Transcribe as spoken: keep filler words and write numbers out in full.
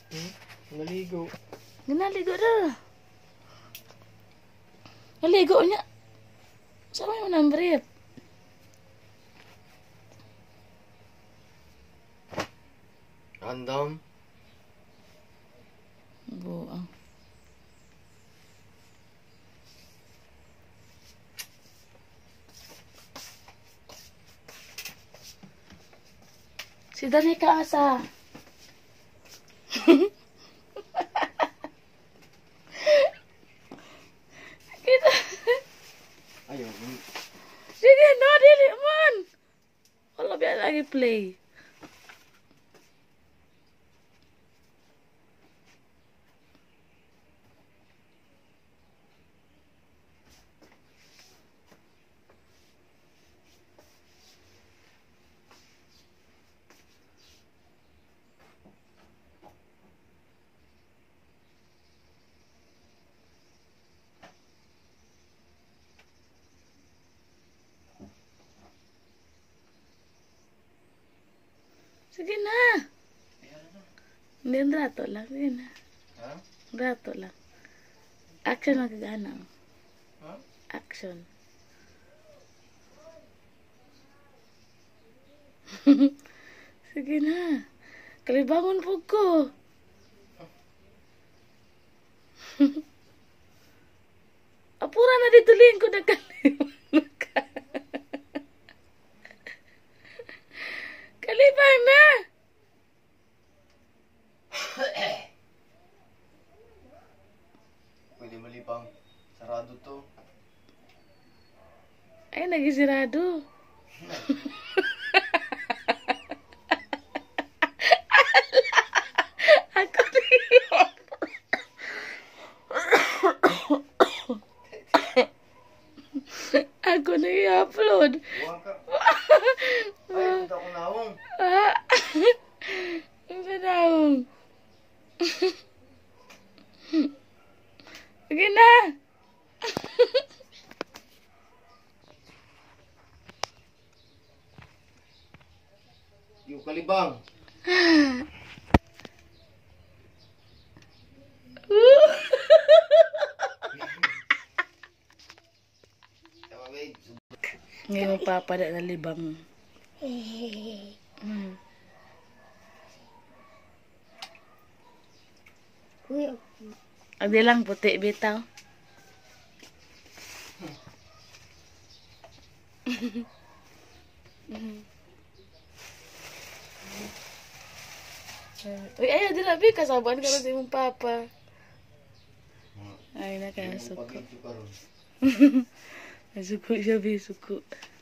Hmm? Naligo. Ginaligo dah. Naligo niya. Sama yung nambrip. Random. Buang. Si Danica asa. Kita. Ayaw. Sige, no, dili man. Wala biya lagi play. Sige na. Hindi, ang rato lang. Sige na. Ha? Rato lang. Action ang kagana. Ha? Action. Sige na. Kalibangon po ko. Apura na dito lingkod na kalibangon ka. Kalibang na. Pwede malipang. Sarado to. Ay, nagisirado. Ako niyo. Ako na i-upload. Buwang ka. Ay, punta akong naong. Ah. Ang sanaong. Sige na. Yung kalibang. Ngayon papada na libang. Hmm. Adi lang puti bitaw. Uy, ayaw din labi. Kasabahan ka na sa imong papa. Ay, nakasuko. Nasuko siya, bisuko.